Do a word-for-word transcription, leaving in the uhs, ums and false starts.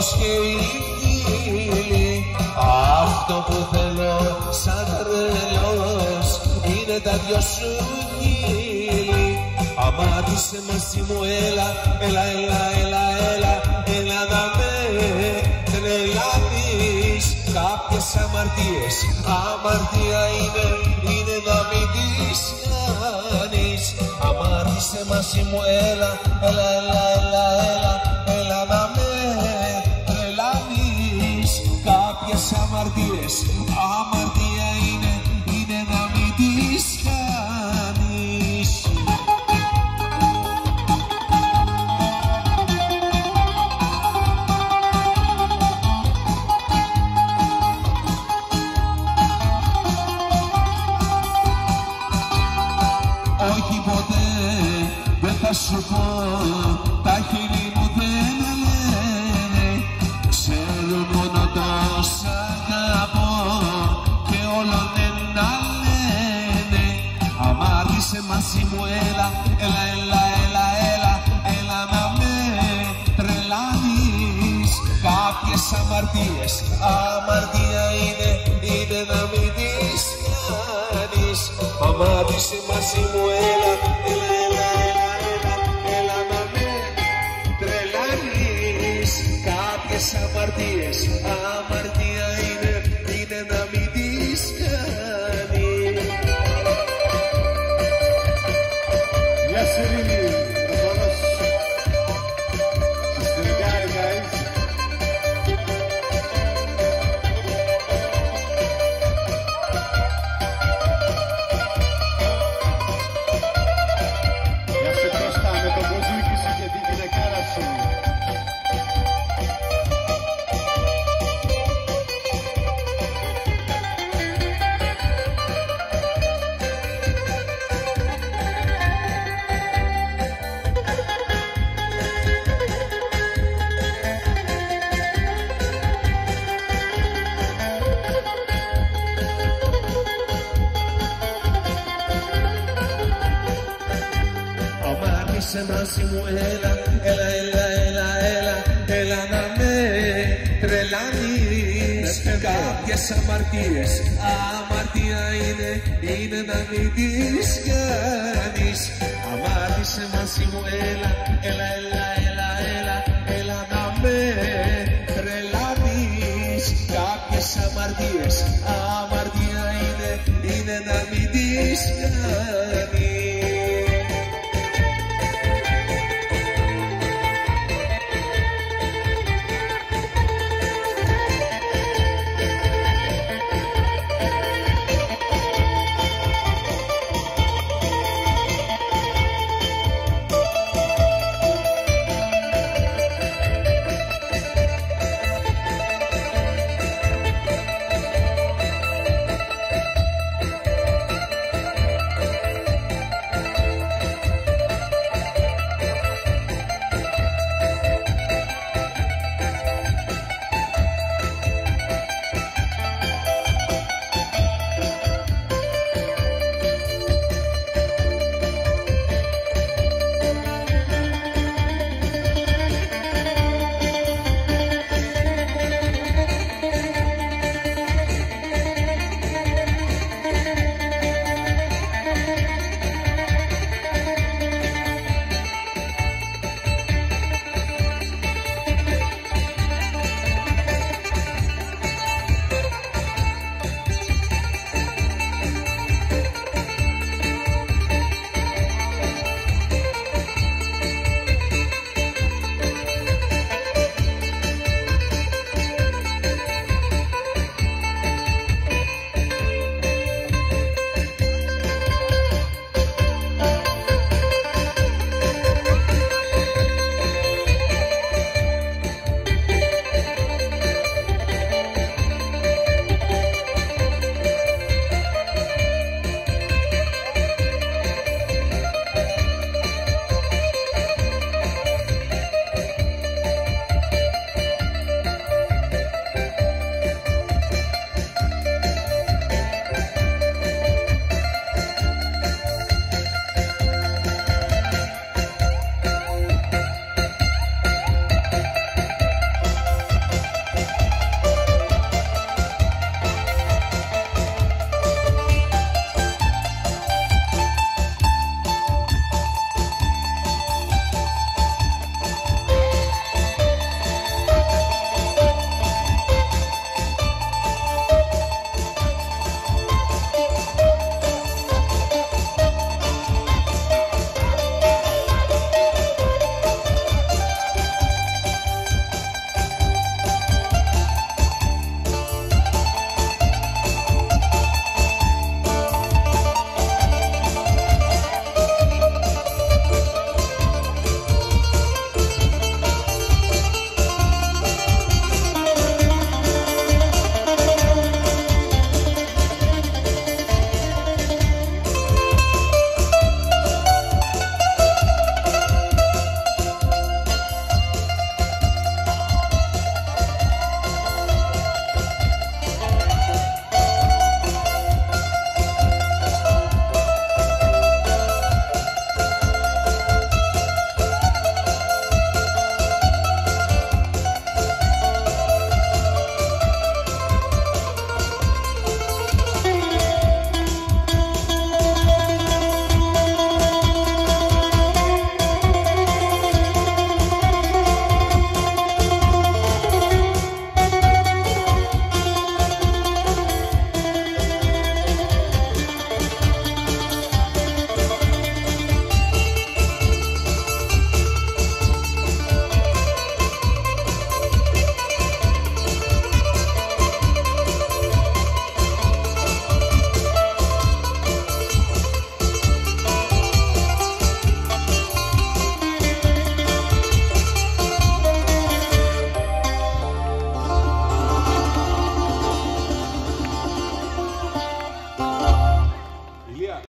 δρόμος και οι φίλοι. Αυτό που θέλω σαν τρελός είναι τα δυο σου χείλη. Αμάτισε μαζί μου, έλα, έλα, έλα, έλα, έλα, έλα να με τρελάνεις. Κάποιες αμαρτίες, αμαρτία είναι, είναι να μην τις κάνεις. Αμάτισε μαζί μου, έλα, έλα, έλα, έλα, έλα, έλα να με τρελάνεις. Κάποιες αμαρτίες, αμαρτία είναι, είναι να μην τις κάνεις. Όχι ποτέ δεν θα σου πω, τα χείλη μου δεν λένε. Ξέρουν μόνο το σ' αγαπώ και όλο δεν να λένε. Αμάρτησε μαζί μου, έλα, έλα, έλα, έλα, έλα, έλα να με τρελάνεις. Κάποιες αμαρτίες, αμαρτία είναι, είναι να μην τις κάνεις. Αμάρτησε μαζί μου, έλα, έλα, έλα, έλα, έλα, έλα να με τρελάνεις. Κάποιες αμαρτίες, αμαρτία είναι, είναι να μην τις κάνεις. Γεια σου Ειρήνη, Ροδόνος. Συστηρικάρι, guys. Γεια σου Κώστα, με το μπουζούκι σου και την γυναικάρα σου. Αμάρτησε μαζί μου, έλα, έλα, έλα, έλα, έλα, έλα να με τρελάνεις. Κάποιες αμαρτίες, αμαρτία είναι, είναι να μην τις κάνεις. Αμάρτησε μαζί μου, έλα, έλα, έλα, έλα, έλα, έλα να με τρελάνεις. Κάποιες αμαρτίες, αμαρτία είναι, είναι να μην τις κάνεις. Ηλία.